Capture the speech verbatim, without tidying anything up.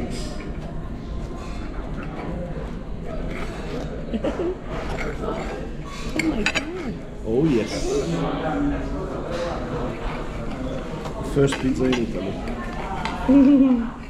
Oh my god. Oh yes. First pizza in Italy.